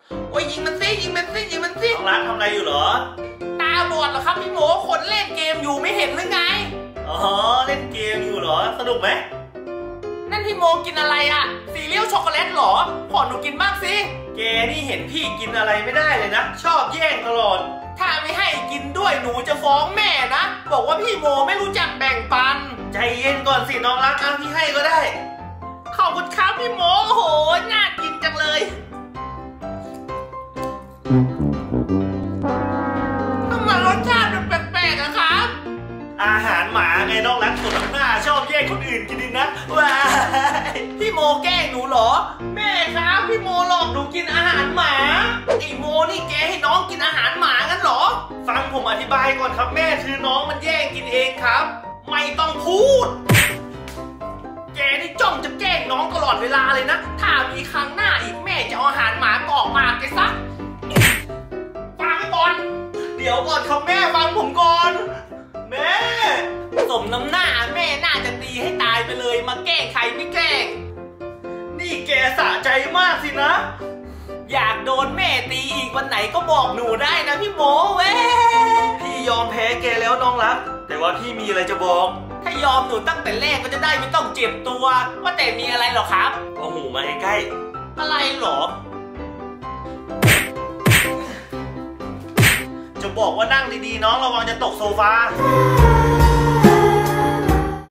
โอ้ยยิงมันสิยิงมันสิยิงมันสิน้องรักทำอะไรอยู่เหรอตาบอดเหรอครับพี่โมคนเล่นเกมอยู่ไม่เห็นหรือไงอ๋อเล่นเกมอยู่เหรอสนุกไหมนั่นพี่โมกินอะไรอะซีเรียลช็อกโกแลตเหรอขอหนูกินบ้างสิแกนี่เห็นพี่กินอะไรไม่ได้เลยนะชอบแย่งตลอดถ้าไม่ให้กินด้วยหนูจะฟ้องแม่นะบอกว่าพี่โมไม่รู้จักแบ่งปันใจเย็นก่อนสิน้องรักพี่ให้ก็ได้ขอบคุณครับพี่โมโอ้โหน่ากินจังเลยทำไมรสชาติมันแปลกๆอะครับอาหารหมาไงน้องรักส่วนน้ำหน้าชอบแย่งคนอื่นกินนะว้าพี่โมแกล้งหนูเหรอแม่ครับพี่โมหลอกหนูกินอาหารหมาไอโมนี่แกให้น้องกินอาหารหมางั้นเหรอฟังผมอธิบายก่อนครับแม่คือน้องมันแย่งกินเองครับไม่ต้องพูดแกนี่จ้องจะแกล้งน้องตลอดเวลาเลยนะถ้ามีครั้งหน้าอีกแม่จะเอาอาหารหมากรอกปากแกซะฟังก่อนเดี๋ยวก่อนครับแม่ฟังผมก่อนแม่สมน้ำหน้าแม่น่าจะตีให้ตายไปเลยมาแกล้งใครไม่แกล้งนี่แกสะใจมากสินะอยากโดนแม่ตีอีกวันไหนก็บอกหนูได้นะพี่โมเว้พี่ยอมแพ้แกแล้วน้องรักแต่ว่าพี่มีอะไรจะบอกถ้ายอมหนูตั้งแต่แรกก็จะได้ไม่ต้องเจ็บตัวว่าแต่มีอะไรหรอครับเอาหูมาใกล้อะไรหรอจะบอกว่านั่งดีๆน้องระวังจะตกโซฟา